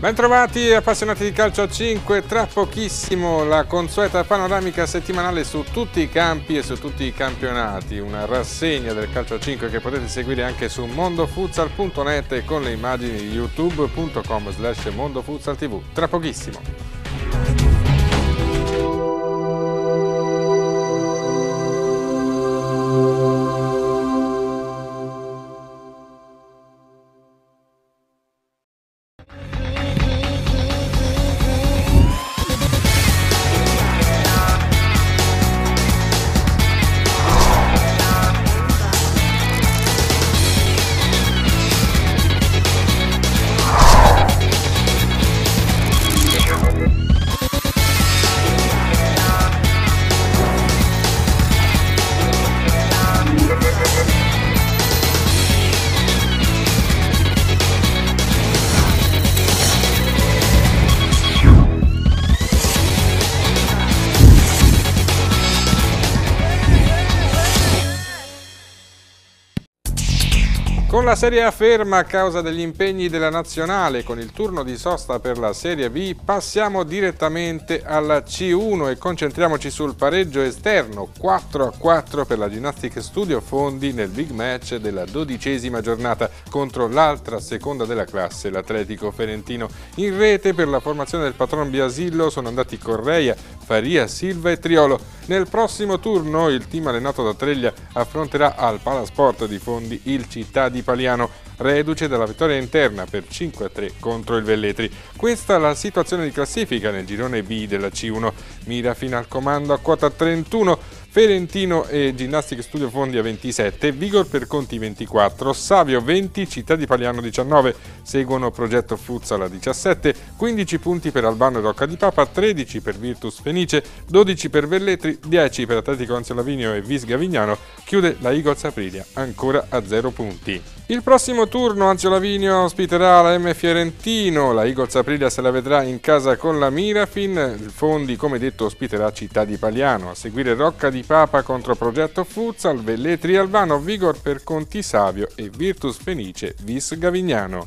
Bentrovati appassionati di calcio a 5, tra pochissimo la consueta panoramica settimanale su tutti i campi e su tutti i campionati, una rassegna del calcio a 5 che potete seguire anche su mondofutsal.net e con le immagini di youtube.com/mondofutsaltv, tra pochissimo. Con la Serie A ferma a causa degli impegni della Nazionale, con il turno di sosta per la Serie B, passiamo direttamente alla C1 e concentriamoci sul pareggio esterno 4-4 per la Ginnastic Studio Fondi nel big match della 12ª giornata contro l'altra seconda della classe, l'Atletico Ferentino. In rete per la formazione del patron Biasillo sono andati Correia, Faria, Silva e Triolo. Nel prossimo turno il team allenato da Treglia affronterà al Palasport di Fondi il Città di Paliano, reduce dalla vittoria interna per 5-3 contro il Velletri. Questa è la situazione di classifica nel girone B della C1. Mirafin al comando a quota 31, Ferentino e Ginnastic Studio Fondi a 27, Vigor per Conti 24, Savio 20, Città di Paliano 19, seguono Progetto Futsal a 17, 15 punti per Albano e Rocca di Papa, 13 per Virtus Fenice, 12 per Velletri, 10 per Atletico Anzio Lavinio e Vis Gavignano, chiude la Eagles Aprilia ancora a 0 punti. Il prossimo turno Anzio Lavinio ospiterà la M Fiorentino, la Eagles Aprilia se la vedrà in casa con la Mirafin, il Fondi come detto ospiterà Città di Paliano, a seguire Rocca di Papa contro Progetto Futsal, Velletri Albano, Vigor per Conti Savio e Virtus Fenice Vis Gavignano.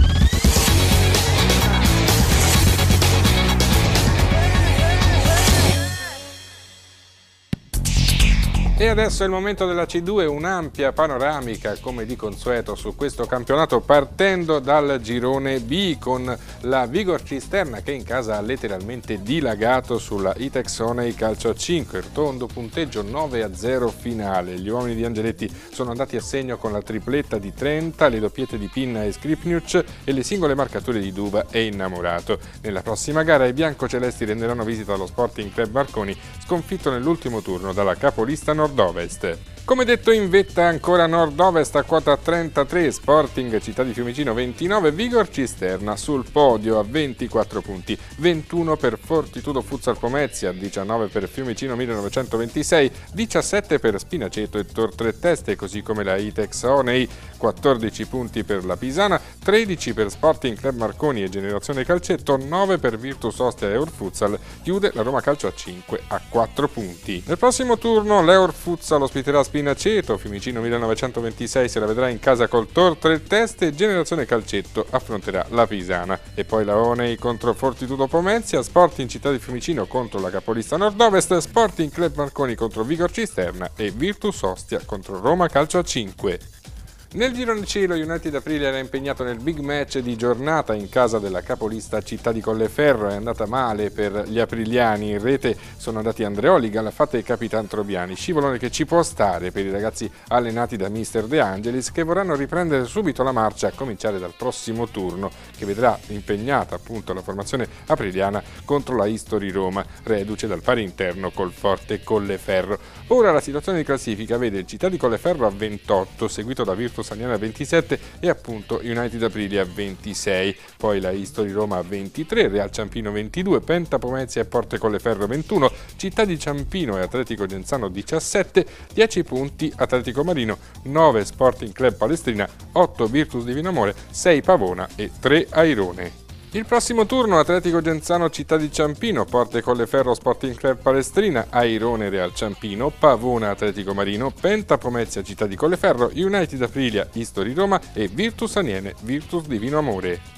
E adesso è il momento della C2, un'ampia panoramica come di consueto su questo campionato partendo dal girone B con la Vigor Cisterna che in casa ha letteralmente dilagato sulla Itex Oney Calcio a 5, il tondo punteggio 9-0 finale. Gli uomini di Angeletti sono andati a segno con la tripletta di Trenta, le doppiette di Pinna e Skripniuc e le singole marcature di Duba e Innamorato. Nella prossima gara i biancocelesti renderanno visita allo Sporting Club Marconi, sconfitto nell'ultimo turno dalla capolista nord-ovest. Come detto in vetta ancora nord-ovest a quota 33, Sporting Città di Fiumicino 29, Vigor Cisterna sul podio a 24 punti, 21 per Fortitudo Futsal Pomezia, 19 per Fiumicino 1926, 17 per Spinaceto e Tor Tre Teste, così come la Itex Oney, 14 punti per la Pisana, 13 per Sporting Club Marconi e Generazione Calcetto, 9 per Virtus Ostia e Eur Futsal, chiude la Roma Calcio a 5 a 4 punti. Nel prossimo turno l'Eur Futsal ospiterà Spinaceto, Fiumicino 1926 se la vedrà in casa col Tor Tre Teste e Generazione Calcetto affronterà la Pisana. E poi la Oney contro Fortitudo Pomezia, Sporting Città di Fiumicino contro la capolista nord-ovest, Sporting Club Marconi contro Vigor Cisterna e Virtus Ostia contro Roma Calcio a 5. Nel girone C lo United Aprilia era impegnato nel big match di giornata in casa della capolista Città di Colleferro. È andata male per gli apriliani, in rete sono andati Andreoli, Galafatta e Capitan Trobiani, scivolone che ci può stare per i ragazzi allenati da Mister De Angelis che vorranno riprendere subito la marcia a cominciare dal prossimo turno che vedrà impegnata appunto la formazione apriliana contro la History Roma, reduce dal pari interno col forte Colleferro. Ora la situazione di classifica vede il Città di Colleferro a 28, seguito da Virtus Saniana a 27 e appunto United Aprilia a 26, poi la History Roma a 23, Real Ciampino 22, Penta Pomezia e Porte Colleferro 21, Città di Ciampino e Atletico Genzano 17, 10 punti Atletico Marino, 9 Sporting Club Palestrina, 8 Virtus Divinamore, 6 Pavona e 3 Airone. Il prossimo turno Atletico Genzano Città di Ciampino, Porte Colleferro Sporting Club Palestrina, Airone Real Ciampino, Pavona Atletico Marino, Penta Pomezia Città di Colleferro, United Aprilia History Roma e Virtus Aniene Virtus Divino Amore.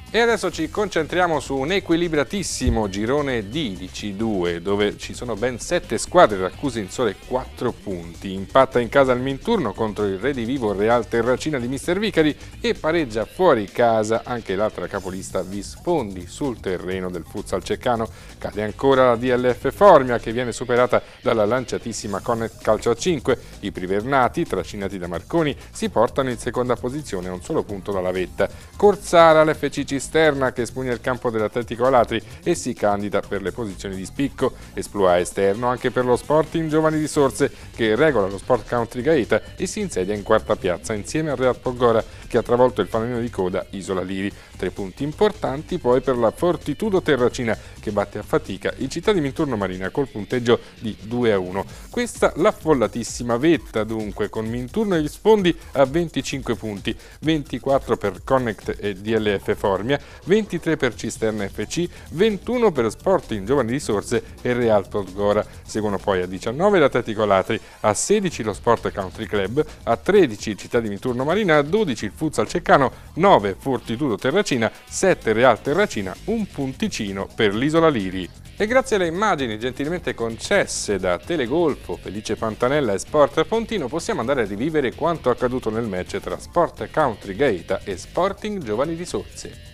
E adesso ci concentriamo su un equilibratissimo girone D di C2, dove ci sono ben 7 squadre racchiuse in sole 4 punti. Impatta in casa al Minturno contro il redivivo Real Terracina di Mister Vicari e pareggia fuori casa anche l'altra capolista Vispondi sul terreno del futsal ceccano. Cade ancora la DLF Formia, che viene superata dalla lanciatissima Connect Calcio a 5. I privernati, trascinati da Marconi, si portano in seconda posizione a un solo punto dalla vetta. Corsara l'FC Cisterna, che espugna il campo dell'Atletico Alatri e si candida per le posizioni di spicco. Esploit esterno anche per lo Sporting Giovani di Sorse, che regola lo Sport Country Gaeta e si insedia in quarta piazza insieme al Real Polgora, che ha travolto il fanalino di coda Isola Liri. 3 punti importanti poi per la Fortitudo Terracina, che batte a fatica il Città di Minturno Marina col punteggio di 2-1. Questa l'affollatissima vetta dunque, con Minturno e Vispondi a 25 punti, 24 per Connect e DLF Formia, 23 per Cisterna FC, 21 per Sporting Giovani di Sorse e Real Podgora. Seguono poi a 19 l'Atletico Alatri, a 16 lo Sport Country Club, a 13 il Città di Minturno Marina, a 12 il Futsal Ceccano, 9 Fortitudo Terracina, 7 Real Terracina, un punticino per l'Isola Liri. E grazie alle immagini gentilmente concesse da Telegolfo, Felice Pantanella e Sport Pontino possiamo andare a rivivere quanto accaduto nel match tra Sport Country Gaeta e Sporting Giovani di Sorse.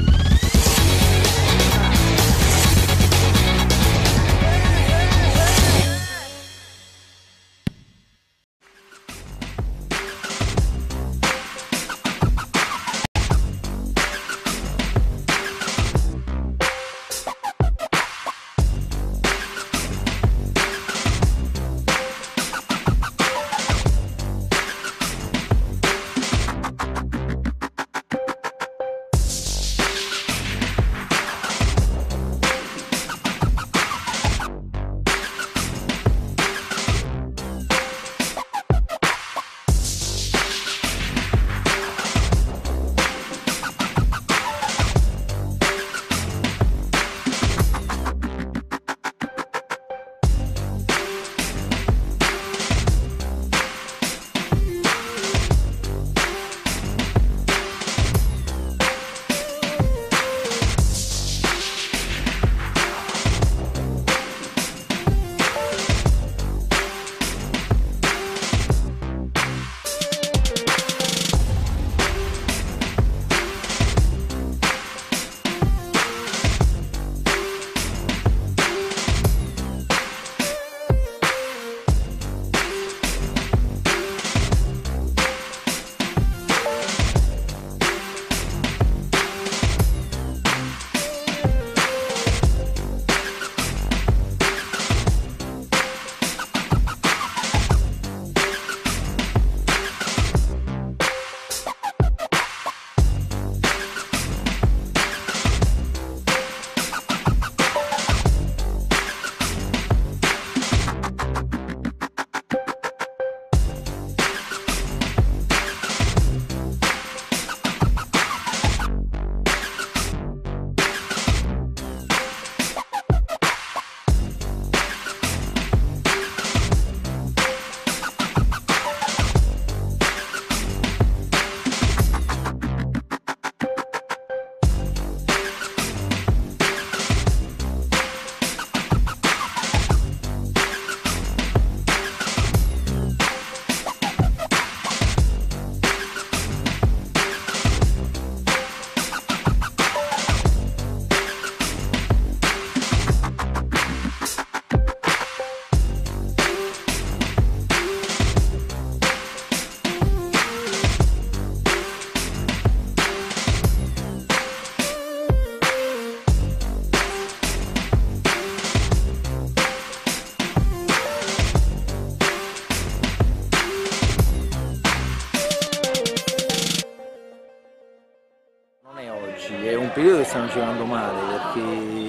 È un periodo che stanno giocando male, perché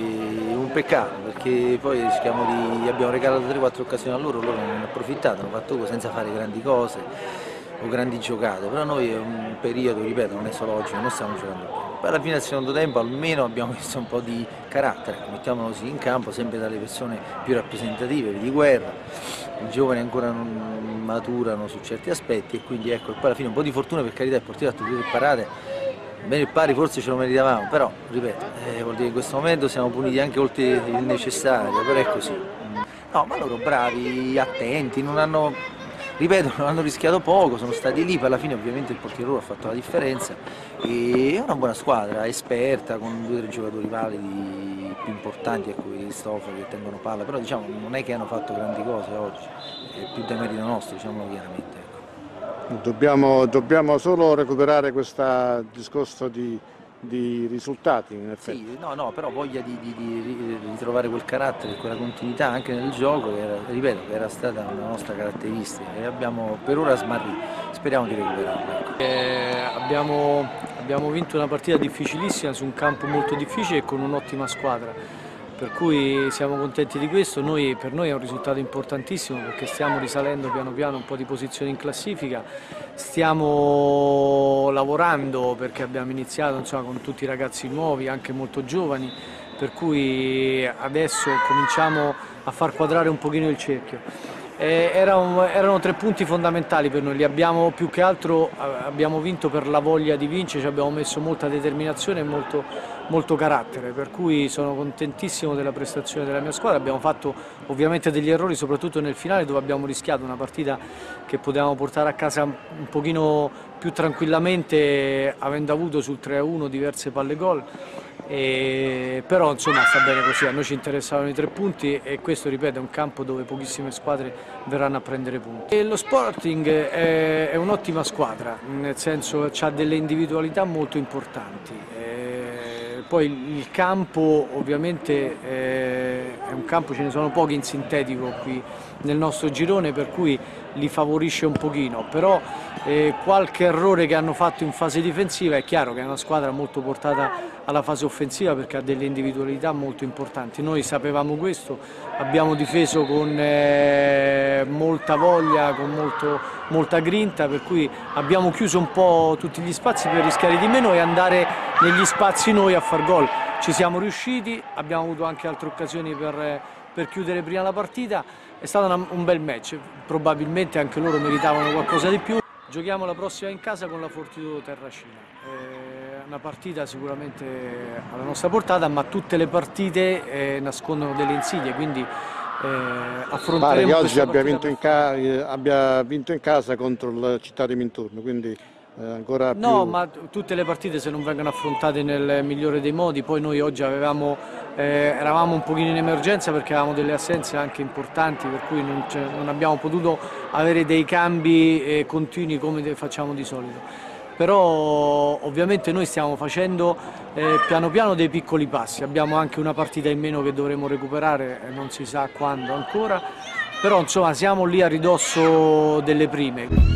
è un peccato, perché poi abbiamo regalato 3-4 occasioni a loro, loro non hanno approfittato, hanno fatto senza fare grandi cose o grandi giocate, però noi è un periodo, ripeto, non è solo oggi, non stiamo giocando bene. Poi alla fine del secondo tempo almeno abbiamo visto un po' di carattere, mettiamoci in campo sempre dalle persone più rappresentative, di Guerra, i giovani ancora non maturano su certi aspetti e quindi ecco, e poi alla fine un po' di fortuna, per carità, il portiere ha fatto 2 parate, bene il pari forse ce lo meritavamo, però ripeto, vuol dire che in questo momento siamo puniti anche oltre il necessario, però è così. No, ma loro bravi, attenti, non hanno, ripeto, non hanno rischiato poco, sono stati lì, per alla fine ovviamente il portiere loro ha fatto la differenza e è una buona squadra, esperta, con 2 o 3 giocatori validi più importanti, ecco, i Cristofori che tengono palla, però diciamo non è che hanno fatto grandi cose oggi, è più da merito nostro, diciamolo chiaramente. Dobbiamo solo recuperare questo discorso di risultati, in effetti. Sì, no, però voglia di ritrovare quel carattere, quella continuità anche nel gioco, ripeto, che era stata una nostra caratteristica e abbiamo per ora smarrito, speriamo di recuperarla. Ecco. Abbiamo vinto una partita difficilissima su un campo molto difficile e con un'ottima squadra, per cui siamo contenti di questo. Per noi è un risultato importantissimo perché stiamo risalendo piano piano un po' di posizioni in classifica, stiamo lavorando perché abbiamo iniziato con tutti i ragazzi nuovi, anche molto giovani, per cui adesso cominciamo a far quadrare un pochino il cerchio. Erano 3 punti fondamentali per noi, li abbiamo più che altro abbiamo vinto per la voglia di vincere, ci abbiamo messo molta determinazione e molto carattere, per cui sono contentissimo della prestazione della mia squadra. Abbiamo fatto ovviamente degli errori soprattutto nel finale dove abbiamo rischiato una partita che potevamo portare a casa un pochino più tranquillamente avendo avuto sul 3-1 diverse palle gol. Però insomma sta bene così, a noi ci interessavano i 3 punti e questo, ripeto, è un campo dove pochissime squadre verranno a prendere punti. E lo Sporting è un'ottima squadra, nel senso ha delle individualità molto importanti. Poi il campo ovviamente è un campo, ce ne sono pochi in sintetico qui nel nostro girone, per cui li favorisce un pochino, però qualche errore che hanno fatto in fase difensiva, è chiaro che è una squadra molto portata alla fase offensiva perché ha delle individualità molto importanti. Noi sapevamo questo, abbiamo difeso con molta voglia, con molta grinta, per cui abbiamo chiuso un po' tutti gli spazi per rischiare di meno e andare negli spazi noi a far gol. Ci siamo riusciti, abbiamo avuto anche altre occasioni per chiudere prima la partita, è stato un bel match, probabilmente anche loro meritavano qualcosa di più. Giochiamo la prossima in casa con la Fortitudo Terracina, una partita sicuramente alla nostra portata, ma tutte le partite nascondono delle insidie, quindi affronteremo. Pare che oggi abbia vinto in casa contro il Città di Minturno, quindi ancora più... No, ma tutte le partite, se non vengono affrontate nel migliore dei modi, poi noi oggi eravamo un pochino in emergenza perché avevamo delle assenze anche importanti, per cui non abbiamo potuto avere dei cambi continui come facciamo di solito. Però ovviamente noi stiamo facendo piano piano dei piccoli passi, abbiamo anche una partita in meno che dovremo recuperare, non si sa quando ancora, però insomma siamo lì a ridosso delle prime.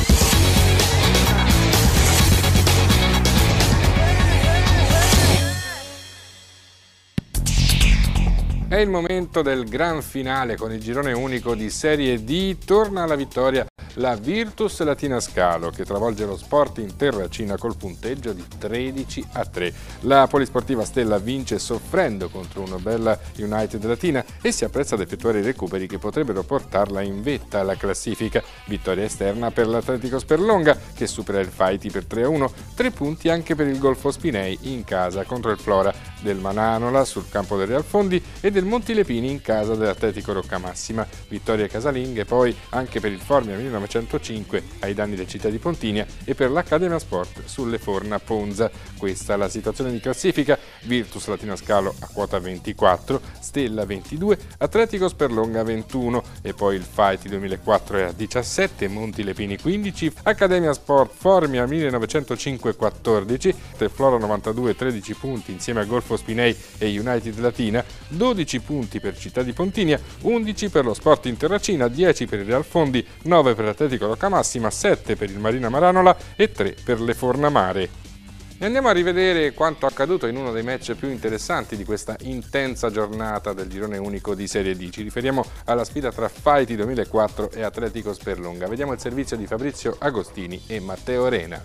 È il momento del gran finale con il girone unico di Serie D. Torna alla vittoria la Virtus Latina Scalo che travolge lo Sporting Terracina col punteggio di 13-3. La polisportiva Stella vince soffrendo contro una bella United Latina e si apprezza ad effettuare i recuperi che potrebbero portarla in vetta alla classifica. Vittoria esterna per l'Atletico Sperlonga che supera il Fighty per 3-1. 3 punti anche per il Golfo Spinei in casa contro il Flora del Mananola sul campo del Real Fondi e del Montilepini in casa dell'Atletico Roccamassima. Vittorie casalinghe poi anche per il Formia 1905 ai danni del Città di Pontinia e per l'Accademia Sport sulle Forna Ponza. Questa è la situazione di classifica: Virtus Latina Scalo a quota 24, Stella 22, Atletico Sperlonga 21 e poi il Fighty 2004 è a 17, Montilepini 15, Accademia Sport Formia 1905 14, Flora 92 13 punti insieme a Golfo Spinei e United Latina, 12 punti per Città di Pontinia, 11 per lo Sporting Terracina, 10 per il Real Fondi, 9 per l'Atletico Roccamassima, 7 per il Marina Maranola e 3 per le Fornamare. E andiamo a rivedere quanto accaduto in uno dei match più interessanti di questa intensa giornata del girone unico di Serie D. Ci riferiamo alla sfida tra Fighty 2004 e Atletico Sperlonga. Vediamo il servizio di Fabrizio Agostini e Matteo Rena.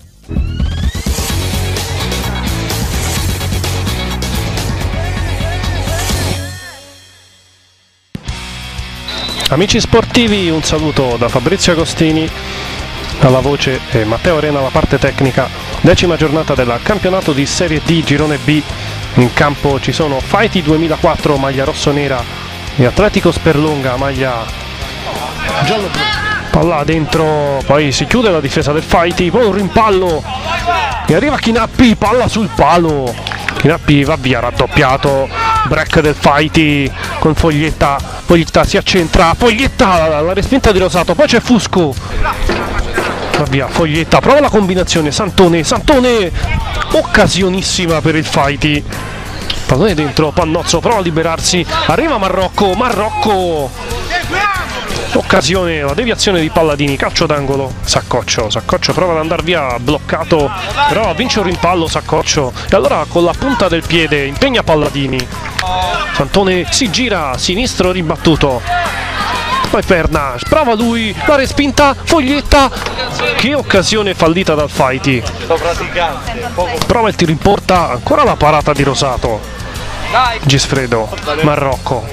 Amici sportivi, un saluto da Fabrizio Agostini alla voce e Matteo Rena alla parte tecnica. 10ª giornata del campionato di Serie D Girone B. In campo ci sono Fighty 2004 maglia rossonera e Atletico Sperlonga maglia giallo-blu. Palla dentro, poi si chiude la difesa del Fighty, poi un rimpallo e arriva Chinappi, palla sul palo. Chinappi va via, raddoppiato, break del Fighty con Foglietta si accentra, Foglietta, la respinta di Rosato, poi c'è Fusco, va via Foglietta, prova la combinazione, Santone, occasionissima per il Fighty, pallone dentro, Pannozzo prova a liberarsi, arriva Marrocco, occasione, la deviazione di Palladini, calcio d'angolo, Saccoccio prova ad andare via, bloccato, però vince un rimpallo Saccoccio e allora con la punta del piede impegna Palladini, Santone si gira, sinistro ribattuto, poi Perna, prova lui, la respinta, Foglietta, che occasione fallita dal Fighty, prova il tiro in porta, ancora la parata di Rosato, Gisfredo, Marrocco,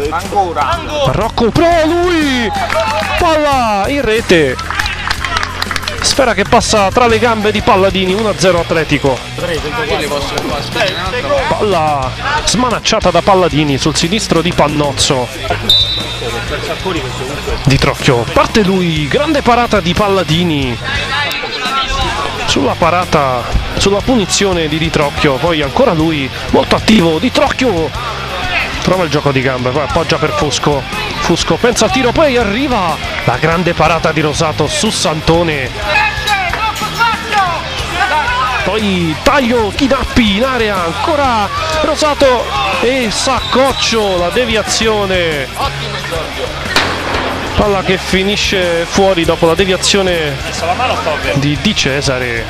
prova lui, palla in rete, sfera che passa tra le gambe di Palladini, 1-0 Atletico, palla smanacciata da Palladini sul sinistro di Pannozzo, Di Trocchio, parte lui, grande parata di Palladini, sulla punizione di Trocchio, poi ancora lui, molto attivo, Di Trocchio, prova il gioco di gambe, poi appoggia per Fusco, pensa al tiro, poi arriva la grande parata di Rosato su Santone, poi taglio, Chinappi in area, ancora Rosato e Saccoccio, la deviazione, palla che finisce fuori dopo la deviazione di Di Cesare,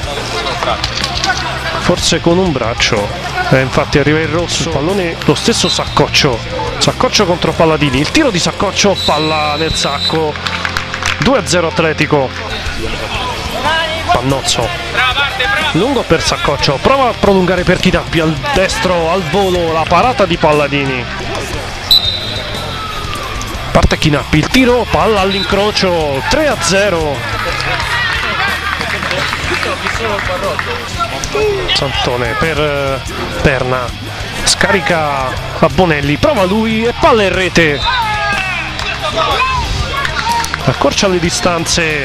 forse con un braccio, infatti arriva il rosso, pallone lo stesso Saccoccio contro Palladini, il tiro di Saccoccio, palla nel sacco, 2-0 Atletico, Pannozzo, lungo per Saccoccio, prova a prolungare per Chinappi, al destro, al volo, la parata di Palladini, parte Chinappi, il tiro, palla all'incrocio, 3-0. Santone per Perna, scarica a Bonelli, prova lui e palla in rete, accorcia le distanze,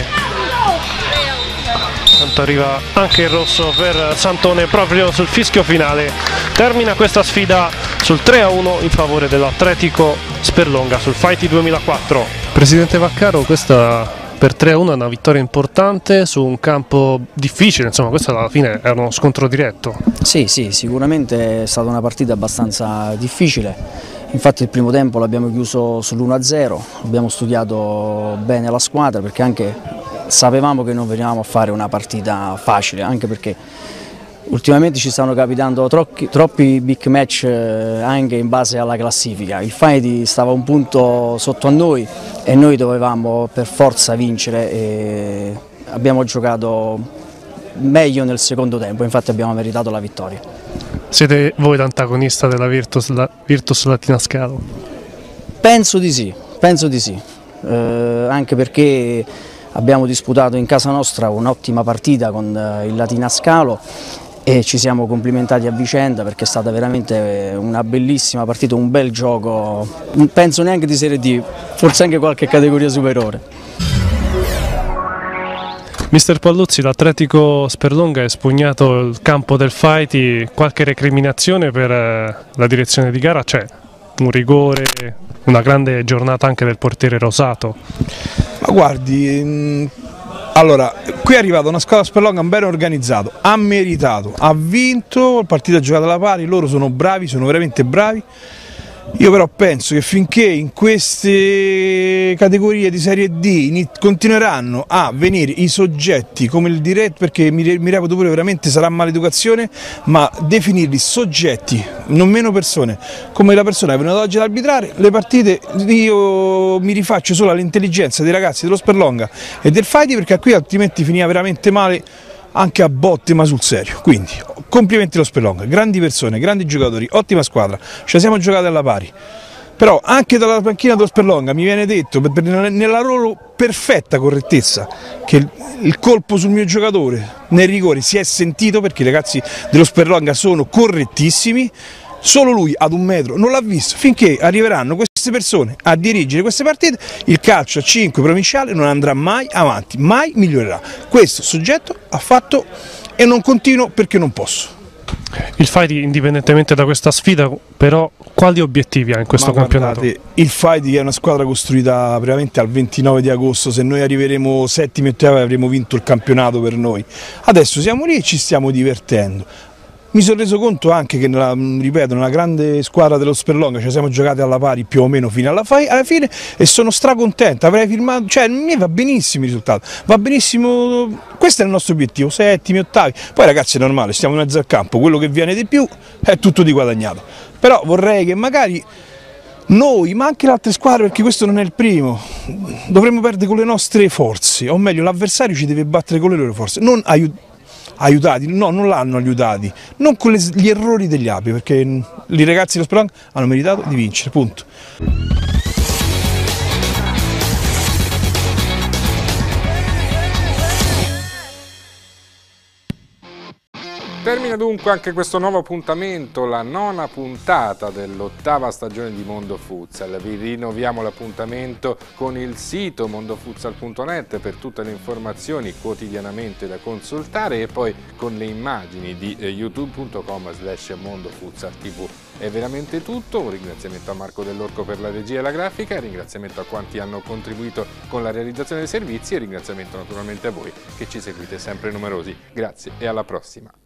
tanto arriva anche il rosso per Santone proprio sul fischio finale, termina questa sfida sul 3-1 in favore dell'Atletico Sperlonga sul Fighty 2004. Presidente Vaccaro, questa per 3-1 è una vittoria importante su un campo difficile, insomma questo alla fine è uno scontro diretto. Sì, sicuramente è stata una partita abbastanza difficile, infatti il primo tempo l'abbiamo chiuso sull'1-0, abbiamo studiato bene la squadra perché anche sapevamo che non venivamo a fare una partita facile, anche perché ultimamente ci stanno capitando troppi big match anche in base alla classifica. Il Fighty stava un punto sotto a noi e noi dovevamo per forza vincere e abbiamo giocato meglio nel secondo tempo, infatti abbiamo meritato la vittoria. Siete voi l'antagonista della Virtus Latina Scalo? Penso di sì, anche perché abbiamo disputato in casa nostra un'ottima partita con il Latina Scalo e ci siamo complimentati a vicenda perché è stata veramente una bellissima partita, un bel gioco, penso neanche di Serie D, forse anche qualche categoria superiore. Mister Palluzzi, l'Atletico Sperlonga ha espugnato il campo del Fighty, qualche recriminazione per la direzione di gara? C'è un rigore, una grande giornata anche del portiere Rosato? Ma guardi, allora, qui è arrivata una squadra Sperlonga ben organizzato, ha meritato, ha vinto, il partito ha giocato alla pari, loro sono bravi, sono veramente bravi. Io però penso che finché in queste categorie di Serie D continueranno a venire i soggetti come il diretto, perché mi reputo pure veramente sarà maleducazione, ma definirli soggetti, non meno persone, come la persona che è venuta oggi ad arbitrare le partite, io mi rifaccio solo all'intelligenza dei ragazzi dello Sperlonga e del Fighty, perché qui altrimenti finiva veramente male anche a botte ma sul serio. Quindi complimenti allo Sperlonga, grandi persone, grandi giocatori, ottima squadra, ce la siamo giocati alla pari. Però anche dalla panchina dello Sperlonga mi viene detto, nella loro perfetta correttezza, che il colpo sul mio giocatore nel rigore si è sentito, perché i ragazzi dello Sperlonga sono correttissimi. Solo lui ad 1 metro non l'ha visto. Finché arriveranno queste persone a dirigere queste partite, il calcio a 5 provinciale non andrà mai avanti, mai migliorerà. Questo soggetto ha fatto e non continuo perché non posso. Il Fighty, indipendentemente da questa sfida, però quali obiettivi ha in questo campionato? Guardate, il Fighty è una squadra costruita veramente al 29 di agosto, se noi arriveremo settimi o ottavi avremo vinto il campionato per noi. Adesso siamo lì e ci stiamo divertendo. Mi sono reso conto anche che, ripeto, nella grande squadra dello Sperlonga ci siamo giocati alla pari più o meno fino alla fine e sono stracontento, avrei firmato, cioè a me va benissimo il risultato, va benissimo, questo è il nostro obiettivo, settimi, ottavi, poi ragazzi è normale, stiamo in mezzo al campo, quello che viene di più è tutto di guadagnato, però vorrei che magari noi, ma anche le altre squadre, perché questo non è il primo, dovremmo perdere con le nostre forze, o meglio l'avversario ci deve battere con le loro forze, non aiutati, no, non l'hanno aiutati, non con gli errori degli altri, perché i ragazzi dello Sperlonga hanno meritato di vincere, punto. Termina dunque anche questo nuovo appuntamento, la 9ª puntata dell'8ª stagione di Mondo Futsal. Vi rinnoviamo l'appuntamento con il sito mondofutsal.net per tutte le informazioni quotidianamente da consultare e poi con le immagini di youtube.com/mondofutsaltv. È veramente tutto, un ringraziamento a Marco Dell'Orco per la regia e la grafica, un ringraziamento a quanti hanno contribuito con la realizzazione dei servizi e un ringraziamento naturalmente a voi che ci seguite sempre numerosi. Grazie e alla prossima.